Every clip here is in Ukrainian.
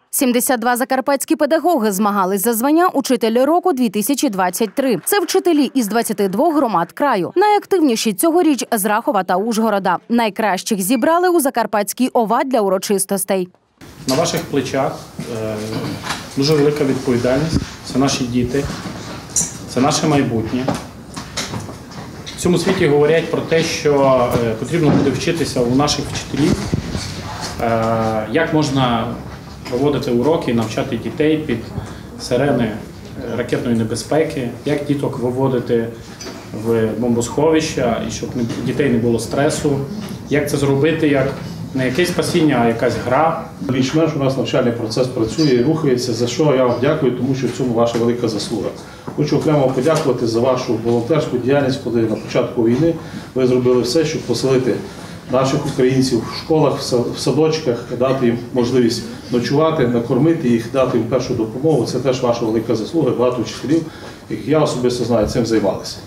72 закарпатські педагоги змагались за звання «Учитель року-2023». Це вчителі із 22 громад краю. Найактивніші цьогоріч з Рахова та Ужгорода. Найкращих зібрали у Закарпатській ОВА для урочистостей. На ваших плечах дуже велика відповідальність. Це наші діти, це наше майбутнє. В цьому світі говорять про те, що потрібно буде вчитися у наших вчителів, як можна проводити уроки, навчати дітей під сирени ракетної небезпеки, як діток виводити в бомбосховища, і щоб дітей не було стресу, як це зробити, як не якесь спасіння, а якась гра. Більш-менш у нас навчальний процес працює і рухається, за що я вам дякую, тому що в цьому ваша велика заслуга. Хочу окремо подякувати за вашу волонтерську діяльність, коли на початку війни ви зробили все, щоб поселити наших українців в школах, в садочках, дати їм можливість ночувати, накормити їх, дати їм першу допомогу. Це теж ваша велика заслуга, багато вчителів, яких я особисто знаю, цим займалися.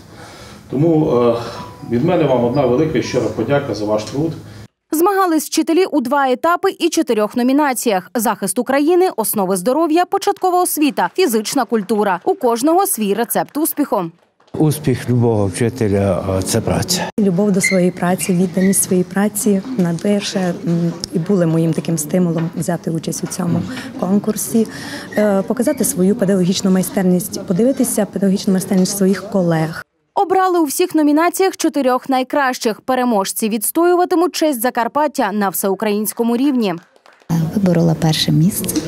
Тому від мене вам одна велика і щира подяка за ваш труд. Змагались вчителі у 2 етапи і 4 номінаціях – захист України, основи здоров'я, початкова освіта, фізична культура. У кожного свій рецепт успіху. Успіх любого вчителя – це праця. Любов до своєї праці, відданість своїй праці найбільше і були моїм таким стимулом взяти участь у цьому конкурсі, показати свою педагогічну майстерність, подивитися педагогічну майстерність своїх колег. Обрали у всіх номінаціях 4 найкращих. Переможці відстоюватимуть честь Закарпаття на всеукраїнському рівні. Виборола перше місце.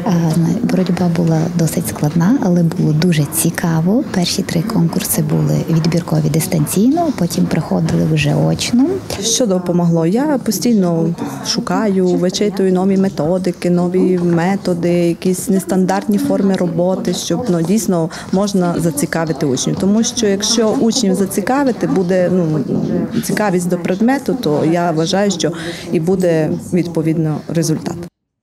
Боротьба була досить складна, але було дуже цікаво. Перші 3 конкурси були відбіркові дистанційно, потім приходили вже очно. Що допомогло? Я постійно шукаю, вичитую нові методики, нові методи, якісь нестандартні форми роботи, щоб дійсно можна зацікавити учнів. Тому що якщо учнів зацікавити, буде цікавість до предмету, то я вважаю, що і буде відповідно результат.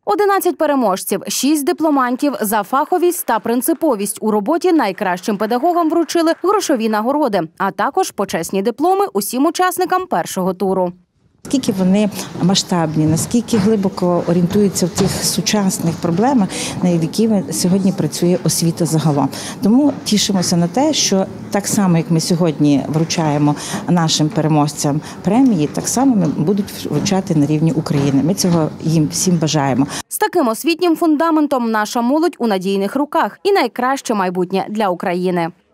11 переможців, 6 дипломантів за фаховість та принциповість у роботі найкращим педагогам вручили грошові нагороди, а також почесні дипломи усім учасникам першого туру. Наскільки вони масштабні, наскільки глибоко орієнтуються в тих сучасних проблемах, на які сьогодні працює освіта загалом. Тому тішимося на те, що так само, як ми сьогодні вручаємо нашим переможцям премії, так само будуть вручати на рівні України. Ми цього їм всім бажаємо. З таким освітнім фундаментом наша молодь у надійних руках і найкраще майбутнє для України.